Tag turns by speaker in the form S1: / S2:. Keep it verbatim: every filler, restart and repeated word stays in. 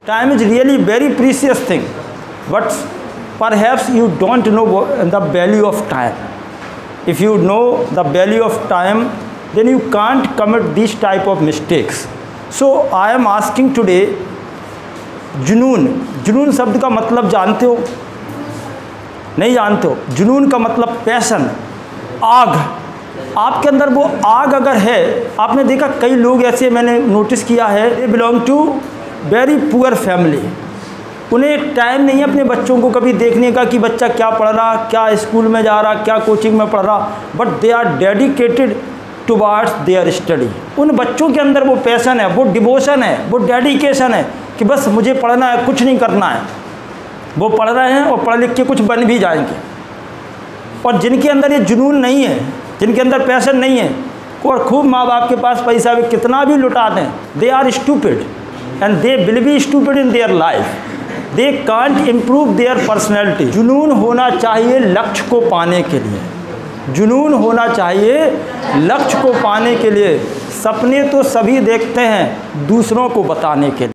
S1: Time is really very precious thing, but perhaps you don't know the value of time. If you know the value of time, then you can't commit these type of mistakes. So I am asking today, जुनून जुनून शब्द का मतलब जानते हो? नहीं जानते हो? जुनून का मतलब पैशन, आग। आपके अंदर वो आग अगर है, आपने देखा कई लोग ऐसे मैंने नोटिस किया है, they belong to very poor family. उन्हें टाइम नहीं है अपने बच्चों को कभी देखने का कि बच्चा क्या पढ़ रहा, क्या स्कूल में जा रहा, क्या कोचिंग में पढ़ रहा, but they are dedicated towards their study. उन बच्चों के अंदर वो पैशन है, वो डिवोशन है, वो डेडिकेशन है कि बस मुझे पढ़ना है, कुछ नहीं करना है। वो पढ़ रहे हैं और पढ़ लिख के कुछ बन भी जाएंगे। और जिनके अंदर ये जुनून नहीं है, जिनके अंदर पैशन नहीं है, और खूब माँ बाप के पास पैसा भी कितना भी लुटा दें, they are stupid and they will be stupid in their life. They can't improve their personality. जुनून होना चाहिए लक्ष्य को पाने के लिए, जुनून होना चाहिए लक्ष्य को पाने के लिए। सपने तो सभी देखते हैं दूसरों को बताने के लिए।